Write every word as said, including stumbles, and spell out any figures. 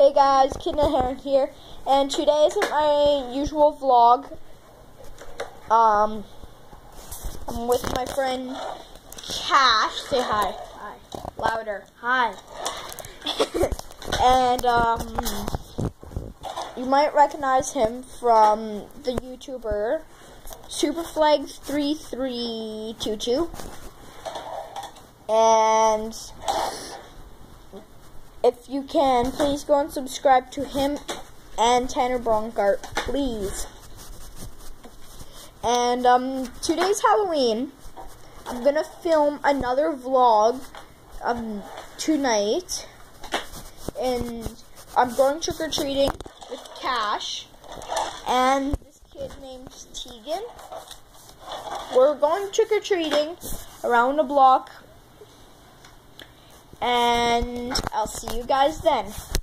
Hey guys, Kidna Heron here, and today isn't my usual vlog. Um, I'm with my friend Cash. Say hi. Hi. Louder. Hi. And um, you might recognize him from the YouTuber Superflag three three two two, and if you can, please go and subscribe to him and Tanner Bronkart, please. And um, today's Halloween. I'm gonna film another vlog um tonight, and I'm going trick or treating with Cash and this kid named Tegan. We're going trick or treating around the block. And I'll see you guys then.